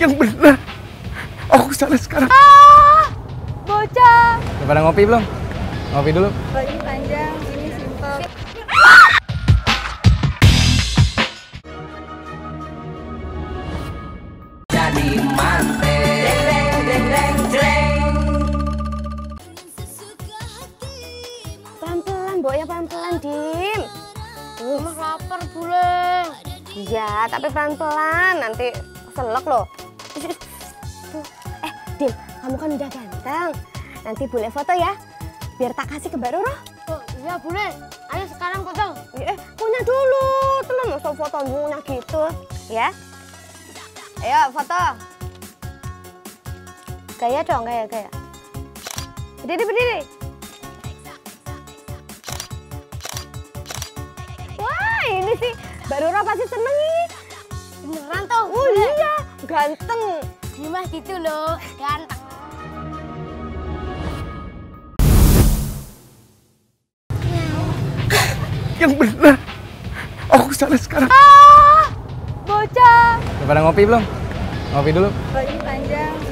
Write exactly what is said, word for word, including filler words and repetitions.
Yang benar. Aku salah sekarang. Ah, bocah. Udah pada ngopi belum? Ngopi dulu. Ini panjang, ini simpel. Jadi manten. Pelan-pelan, Mbok ya pelan-pelan, Dim. Mama lapar, Bule. Iya, tapi pelan-pelan, nanti selek loh. Eh, Dim, kamu kan udah ganteng. Nanti Bule foto ya, biar tak kasih ke Mbak Roro. Oh iya, Bule. Ayo sekarang foto. Eh, punya dulu. Tuh mau foto punya gitu, ya. Ayo foto. Gaya dong, gaya, gaya. Berdiri, berdiri. Wah, ini sih Mbak Roro pasti seneng nih. Beneran toh? Oh iya, ganteng. Dimas gitu loh, ganteng. Yang benar. Aku salah sekarang. Ah, bocah. Udah pada ngopi belum? Ngopi dulu. Ini panjang.